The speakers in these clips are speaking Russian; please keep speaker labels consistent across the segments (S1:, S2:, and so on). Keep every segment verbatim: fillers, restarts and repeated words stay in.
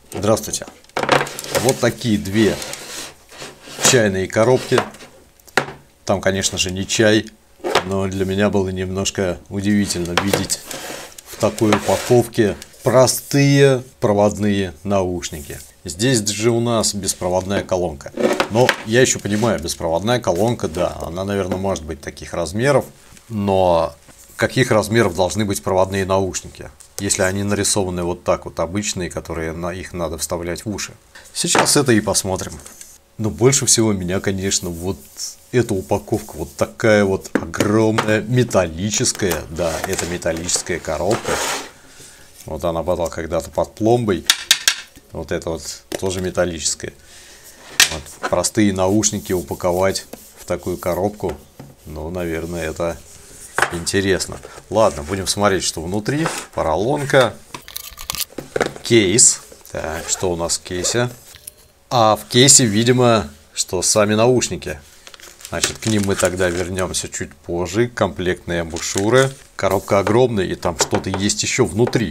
S1: Здравствуйте. Вот такие две чайные коробки. Там, конечно же, не чай, но для меня было немножко удивительно видеть в такой упаковке простые проводные наушники. Здесь же у нас беспроводная колонка. Но я еще понимаю, беспроводная колонка, да, она, наверное, может быть таких размеров, но каких размеров должны быть проводные наушники, если они нарисованы вот так вот, обычные, которые на их надо вставлять в уши? Сейчас это и посмотрим. Но больше всего меня, конечно, вот эта упаковка, вот такая вот огромная металлическая, да, это металлическая коробка. Вот она была когда-то под пломбой, вот это вот тоже металлическая. Вот, простые наушники упаковать в такую коробку, ну, наверное, это интересно. Ладно, будем смотреть, что внутри. Поролонка, кейс. Так, что у нас в кейсе? А в кейсе, видимо, что сами наушники. Значит, к ним мы тогда вернемся чуть позже. Комплектные амбушюры. Коробка огромная, и там что-то есть еще внутри.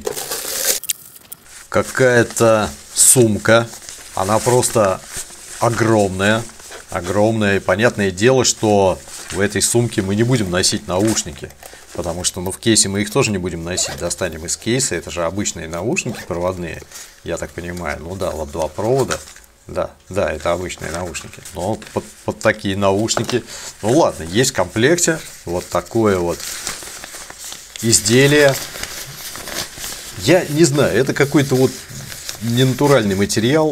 S1: Какая-то сумка. Она просто огромная. Огромная. И понятное дело, что в этой сумке мы не будем носить наушники. Потому что, ну, в кейсе мы их тоже не будем носить. Достанем из кейса. Это же обычные наушники проводные. Я так понимаю. Ну да, вот два провода. Да, да, это обычные наушники. Но под, под такие наушники. Ну ладно, есть в комплекте вот такое вот изделие. Я не знаю, это какой-то вот ненатуральный материал.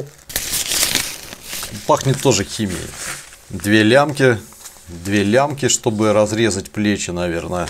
S1: Пахнет тоже химией. Две лямки. Две лямки, чтобы разрезать плечи, наверное.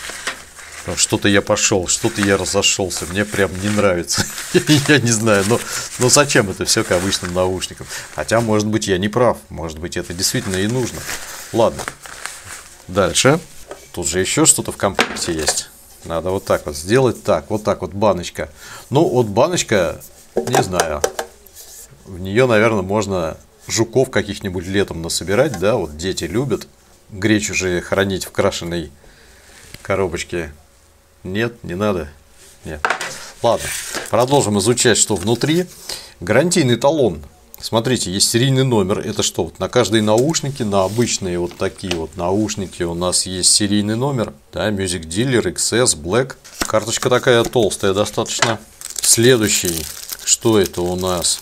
S1: Что-то я пошел, что-то я разошелся. Мне прям не нравится. Я не знаю, но, но зачем это все к обычным наушникам? Хотя, может быть, я не прав. Может быть, это действительно и нужно. Ладно. Дальше. Тут же еще что-то в комплекте есть. Надо вот так вот сделать. Так, вот так вот баночка. Ну, вот баночка, не знаю. В нее, наверное, можно жуков каких-нибудь летом насобирать. Да, вот дети любят. Гречу же хранить в крашеной коробочке. Нет, не надо. Нет. Ладно, продолжим изучать, что внутри. Гарантийный талон. Смотрите, есть серийный номер. Это что? Вот на каждые наушники, на обычные вот такие вот наушники у нас есть серийный номер. Да, Music Dealer, икс эс, Black. Карточка такая толстая достаточно. Следующий. Что это у нас?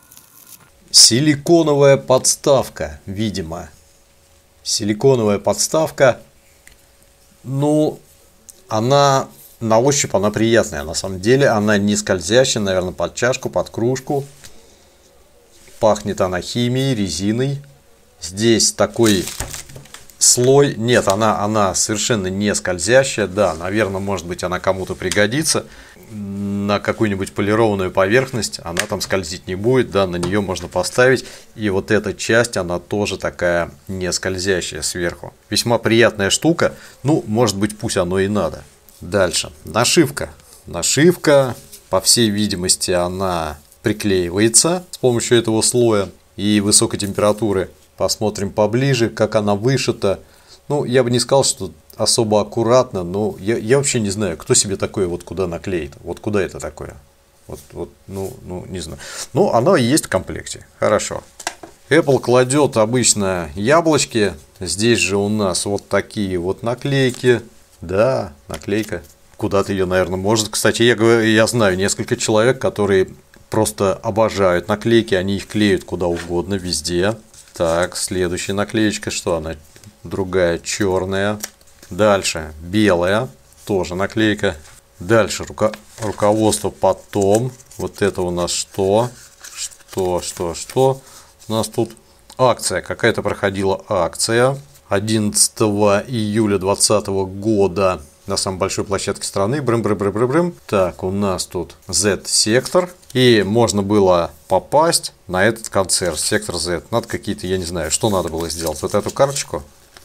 S1: Силиконовая подставка, видимо. Силиконовая подставка. Ну, она на ощупь она приятная. На самом деле она не скользящая, наверное, под чашку, под кружку. Пахнет она химией, резиной. Здесь такой слой. Нет, она, она совершенно не скользящая. Да, наверное, может быть, она кому-то пригодится. На какую-нибудь полированную поверхность она там скользить не будет. Да, на нее можно поставить. И вот эта часть, она тоже такая не скользящая сверху. Весьма приятная штука. Ну, может быть, пусть оно и надо. Дальше. Нашивка. Нашивка, по всей видимости, она приклеивается с помощью этого слоя и высокой температуры. Посмотрим поближе, как она вышита. Ну, я бы не сказал, что особо аккуратно, но я, я вообще не знаю, кто себе такое вот куда наклеит. Вот куда это такое? Вот, вот, ну, ну, не знаю. Ну, оно и есть в комплекте. Хорошо. Apple кладет обычно яблочки. Здесь же у нас вот такие вот наклейки. Да, наклейка. Куда-то ее, наверное, может. Кстати, я, говорю, я знаю несколько человек, которые просто обожают наклейки. Они их клеют куда угодно, везде. Так, следующая наклеечка. Что она? Другая черная. Дальше белая. Тоже наклейка. Дальше руко... руководство потом. Вот это у нас что? Что, что, что? У нас тут акция. Какая-то проходила акция. одиннадцатого июля двадцатого года на самой большой площадке страны. Брым, брым, брым, брым, брым. Так, у нас тут Z-сектор. И можно было попасть на этот концерт. Сектор Z. Надо какие-то, я не знаю, что надо было сделать. Вот эту карточку.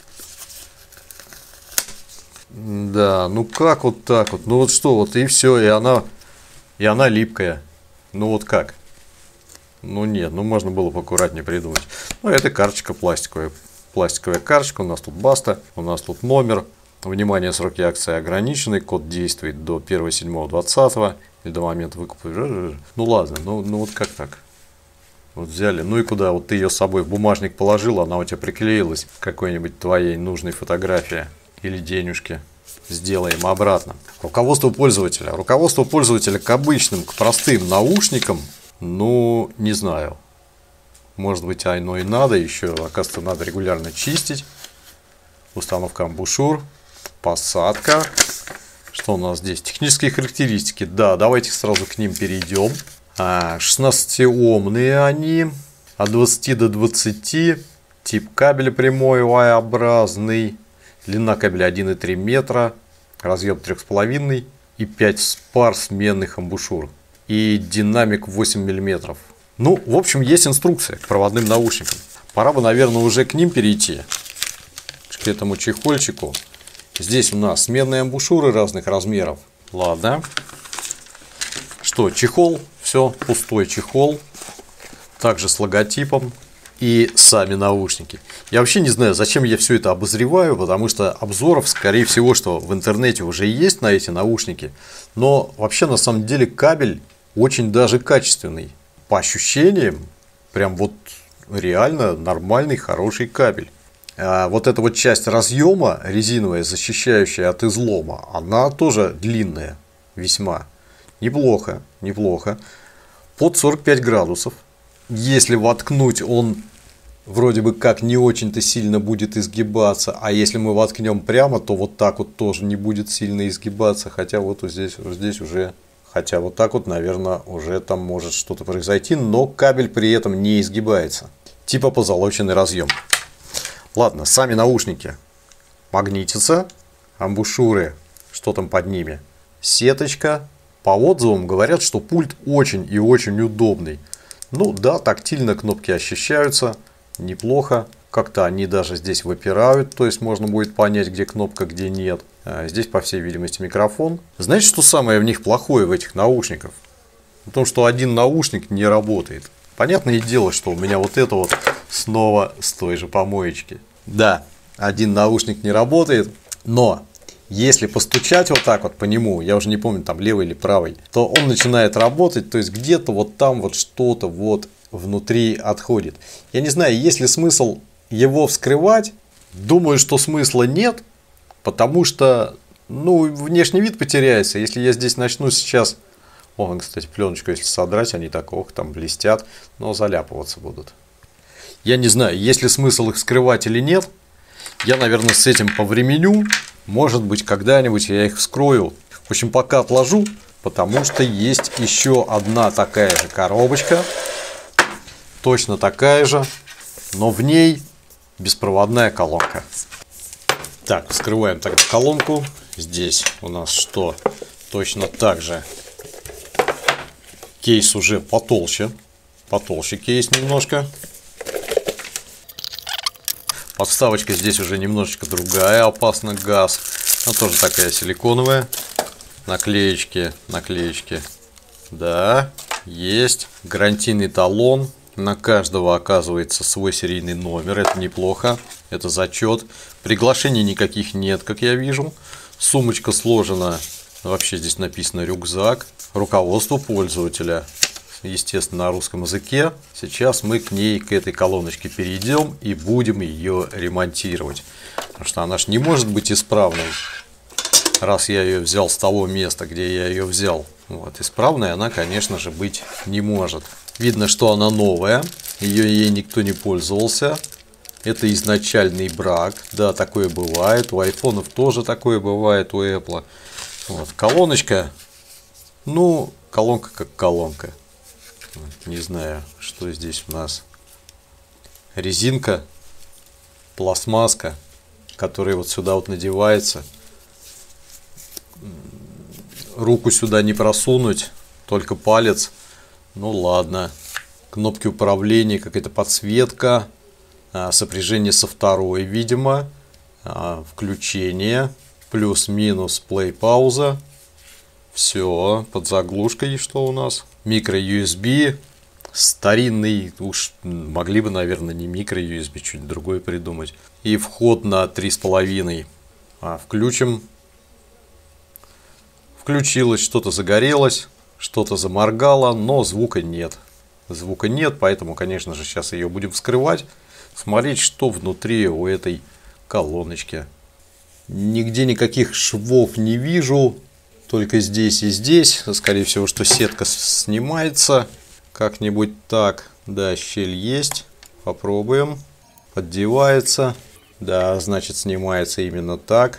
S1: Да, ну как вот так вот? Ну вот что, вот и все. И она, и она липкая. Ну вот как? Ну нет, ну можно было поаккуратнее придумать. Ну это карточка пластиковая. Пластиковая карточка, у нас тут баста, у нас тут номер. Внимание, сроки акции ограничены, код действует до первого седьмого двадцатого. Или до момента выкупа. Ну ладно, ну, ну вот как так? Вот взяли, ну и куда? Вот ты ее с собой в бумажник положил, она у тебя приклеилась к какой-нибудь твоей нужной фотографии или денежки. Сделаем обратно. Руководство пользователя. Руководство пользователя к обычным, к простым наушникам, ну, не знаю. Может быть, оно и надо, еще, оказывается, надо регулярно чистить. Установка амбушюр, посадка. Что у нас здесь? Технические характеристики. Да, давайте сразу к ним перейдем. шестнадцатиомные они, от двадцати до двадцати, тип кабеля прямой Y-образный, длина кабеля один и три метра, разъем три и пять и пять пар сменных амбушюр и динамик восемь миллиметров. Ну, в общем, есть инструкция к проводным наушникам. Пора бы, наверное, уже к ним перейти, к этому чехольчику. Здесь у нас сменные амбушюры разных размеров. Ладно. Что, чехол? Все, пустой чехол. Также с логотипом. И сами наушники. Я вообще не знаю, зачем я все это обозреваю, потому что обзоров, скорее всего, что в интернете уже есть на эти наушники. Но вообще, на самом деле, кабель очень даже качественный. По ощущениям, прям вот реально нормальный, хороший кабель. А вот эта вот часть разъема резиновая, защищающая от излома, она тоже длинная, весьма. Неплохо, неплохо. Под сорок пять градусов. Если воткнуть, он вроде бы как не очень-то сильно будет изгибаться. А если мы воткнем прямо, то вот так вот тоже не будет сильно изгибаться. Хотя вот здесь, вот здесь уже... Хотя вот так вот, наверное, уже там может что-то произойти. Но кабель при этом не изгибается. Типа позолоченный разъем. Ладно, сами наушники магнитятся, амбушюры, что там под ними, сеточка. По отзывам говорят, что пульт очень и очень удобный. Ну да, тактильно кнопки ощущаются, неплохо. Как-то они даже здесь выпирают, то есть можно будет понять, где кнопка, где нет. А здесь, по всей видимости, микрофон. Знаете, что самое в них плохое в этих наушниках? В том, что один наушник не работает. Понятное дело, что у меня вот это вот снова с той же помоечки. Да, один наушник не работает, но если постучать вот так вот по нему, я уже не помню, там левый или правый, то он начинает работать, то есть где-то вот там вот что-то вот внутри отходит. Я не знаю, есть ли смысл его вскрывать. Думаю, что смысла нет, потому что, ну, внешний вид потеряется. Если я здесь начну сейчас... О, кстати, пленочку, если содрать, они так, ох, там блестят, но заляпываться будут. Я не знаю, есть ли смысл их скрывать или нет. Я, наверное, с этим повременю. Может быть, когда-нибудь я их вскрою. В общем, пока отложу, потому что есть еще одна такая же коробочка. Точно такая же, но в ней беспроводная колонка. Так, вскрываем тогда колонку. Здесь у нас что? Точно так же. Кейс уже потолще. Потолще кейс немножко. Подставочка здесь уже немножечко другая. Опасно газ. Она тоже такая силиконовая. Наклеечки, наклеечки. Да, есть. Гарантийный талон. На каждого оказывается свой серийный номер. Это неплохо. Это зачет. Приглашений никаких нет, как я вижу. Сумочка сложена. Вообще здесь написано рюкзак. Руководство пользователя. Естественно, на русском языке. Сейчас мы к ней, к этой колоночке перейдем и будем ее ремонтировать. Потому что она же не может быть исправной. Раз я ее взял с того места, где я ее взял. Вот. Исправной она, конечно же, быть не может. Видно, что она новая. Ее ей никто не пользовался. Это изначальный брак. Да, такое бывает. У айфонов тоже такое бывает, у Apple. Вот. Колоночка. Ну, колонка как колонка. Не знаю, что здесь у нас. Резинка. Пластмасска, которая вот сюда вот надевается. Руку сюда не просунуть, только палец. Ну ладно. Кнопки управления, какая-то подсветка. Сопряжение со второй, видимо. Включение. Плюс-минус плей пауза. Все, под заглушкой что у нас? Микро ю эс би. Старинный, уж могли бы, наверное, не микро ю эс би, что-нибудь другое придумать. И вход на три с половиной. А, включим. Включилось, что-то загорелось. что-то заморгало, но звука нет. Звука нет, поэтому, конечно же, сейчас ее будем вскрывать, смотреть, что внутри у этой колоночки. Нигде никаких швов не вижу, только здесь и здесь. Скорее всего, что сетка снимается как-нибудь так. Да, щель есть. Попробуем. Поддевается. Да, значит, снимается именно так.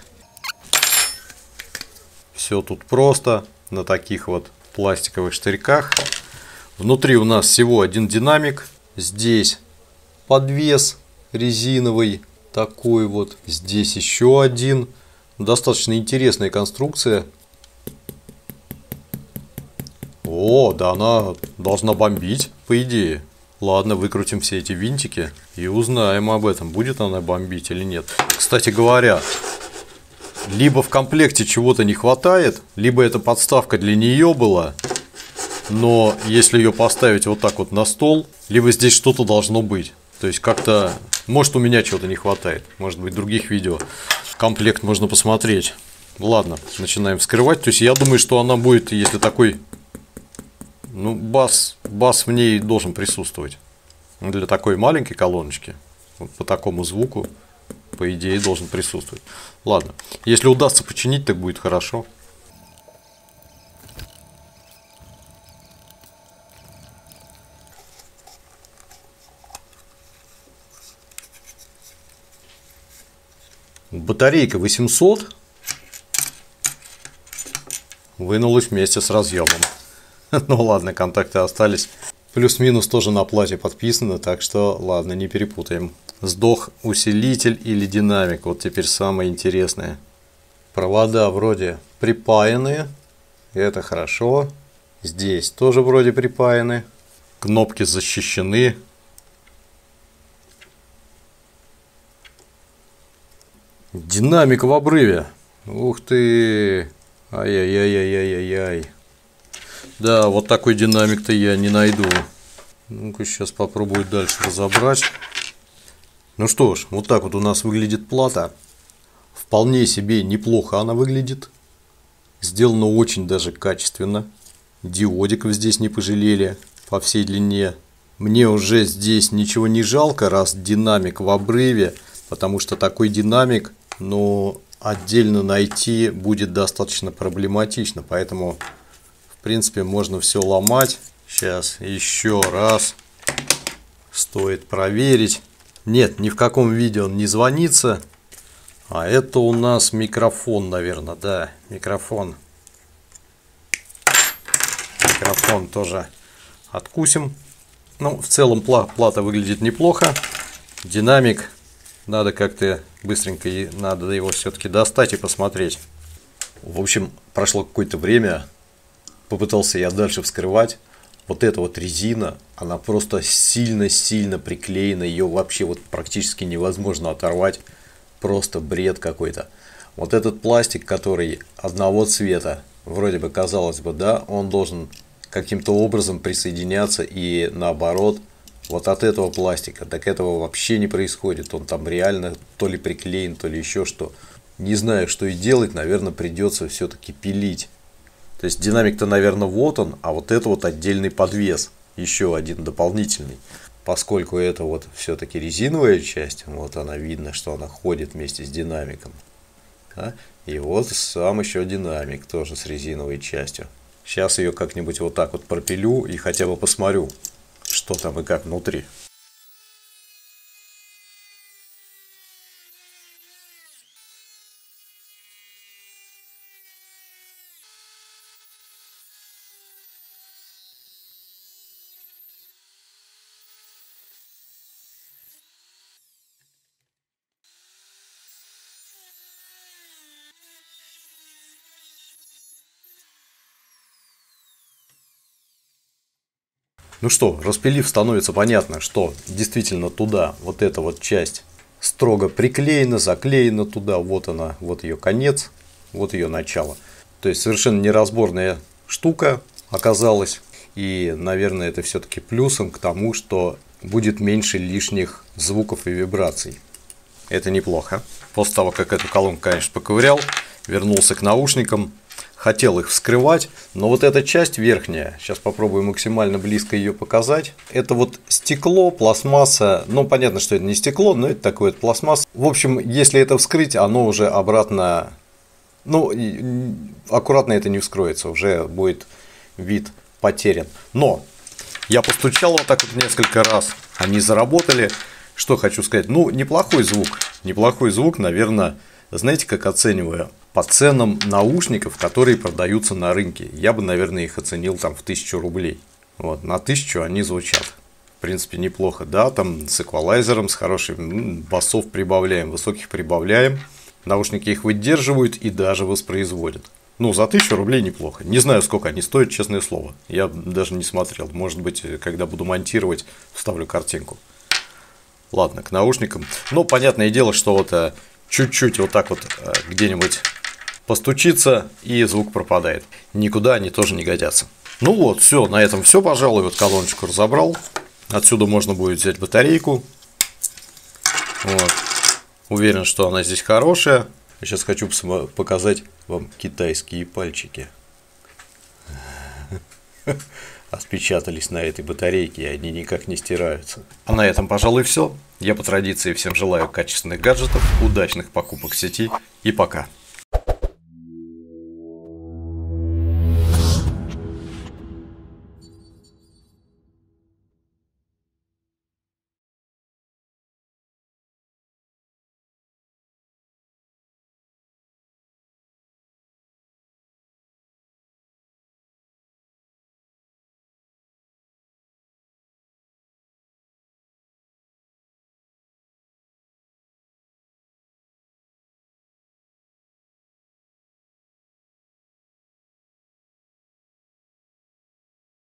S1: Все тут просто на таких вот пластиковых штырьках. Внутри у нас всего один динамик. Здесь подвес резиновый такой вот. Здесь еще один. Достаточно интересная конструкция. О, да, она должна бомбить, по идее. Ладно, выкрутим все эти винтики и узнаем об этом, будет она бомбить или нет. Кстати говоря, либо в комплекте чего-то не хватает, либо это подставка для нее была. Но если ее поставить вот так вот на стол, либо здесь что-то должно быть. То есть как-то, может, у меня чего-то не хватает. Может быть, других видео. Комплект можно посмотреть. Ладно, начинаем вскрывать. То есть я думаю, что она будет, если такой, ну, бас, бас в ней должен присутствовать. Для такой маленькой колоночки, вот по такому звуку, по идее, должен присутствовать. Ладно, если удастся починить, так будет хорошо. Батарейка восемьсот вынулась вместе с разъемом. Ну ладно, контакты остались. Плюс-минус тоже на плате подписано, так что ладно, не перепутаем. Сдох усилитель или динамик. Вот теперь самое интересное. Провода вроде припаяны. Это хорошо. Здесь тоже вроде припаяны. Кнопки защищены. Динамик в обрыве. Ух ты. Ай-яй-яй-яй-яй-яй. Да, вот такой динамик-то я не найду. Ну-ка, сейчас попробую дальше разобрать. Ну что ж, вот так вот у нас выглядит плата. Вполне себе неплохо она выглядит. Сделано очень даже качественно. Диодиков здесь не пожалели по всей длине. Мне уже здесь ничего не жалко, раз динамик в обрыве. Потому что такой динамик, ну, отдельно найти будет достаточно проблематично. Поэтому, в принципе, можно все ломать. Сейчас еще раз стоит проверить. Нет, ни в каком виде он не звонится. А это у нас микрофон, наверное, да, микрофон. Микрофон тоже откусим. Ну, в целом плата выглядит неплохо. Динамик. Надо как-то быстренько, надо его все-таки достать и посмотреть. В общем, прошло какое-то время. Попытался я дальше вскрывать. Вот эта вот резина, она просто сильно-сильно приклеена. Ее вообще вот практически невозможно оторвать. Просто бред какой-то. Вот этот пластик, который одного цвета, вроде бы казалось бы, да, он должен каким-то образом присоединяться и наоборот. Вот от этого пластика, так этого вообще не происходит. Он там реально то ли приклеен, то ли еще что. Не знаю, что и делать, наверное, придется все-таки пилить. То есть динамик-то, наверное, вот он, а вот это вот отдельный подвес. Еще один дополнительный. Поскольку это вот все-таки резиновая часть, вот она видно, что она ходит вместе с динамиком. Да? И вот сам еще динамик тоже с резиновой частью. Сейчас ее как-нибудь вот так вот пропилю и хотя бы посмотрю, что там и как внутри. Ну что, распилив, становится понятно, что действительно туда вот эта вот часть строго приклеена, заклеена туда. Вот она, вот ее конец, вот ее начало. То есть совершенно неразборная штука оказалась. И, наверное, это все-таки плюсом к тому, что будет меньше лишних звуков и вибраций. Это неплохо. После того, как эту колонку, конечно, поковырял, вернулся к наушникам. хотел их вскрывать, но вот эта часть верхняя, сейчас попробую максимально близко ее показать, это вот стекло, пластмасса, ну понятно, что это не стекло, но это такое вот пластмасса. В общем, если это вскрыть, оно уже обратно, ну аккуратно это не вскроется, уже будет вид потерян. Но я постучал вот так вот несколько раз, они заработали. Что хочу сказать, ну неплохой звук, неплохой звук, наверное, знаете, как оцениваю? По ценам наушников, которые продаются на рынке. Я бы, наверное, их оценил там в тысячу рублей. Вот, на тысячу они звучат. В принципе, неплохо. Да, там с эквалайзером, с хорошим, басов прибавляем, высоких прибавляем. Наушники их выдерживают и даже воспроизводят. Ну, за тысячу рублей неплохо. Не знаю, сколько они стоят, честное слово. Я даже не смотрел. Может быть, когда буду монтировать, вставлю картинку. Ладно, к наушникам. Ну, понятное дело, что вот чуть-чуть вот так вот где-нибудь постучится, и звук пропадает. Никуда они тоже не годятся. Ну вот, все, на этом все, пожалуй. Вот колоночку разобрал. Отсюда можно будет взять батарейку. Вот. Уверен, что она здесь хорошая. Сейчас хочу показать вам китайские пальчики. Отпечатались на этой батарейке, и они никак не стираются. А на этом, пожалуй, все. Я по традиции всем желаю качественных гаджетов, удачных покупок в сети и пока.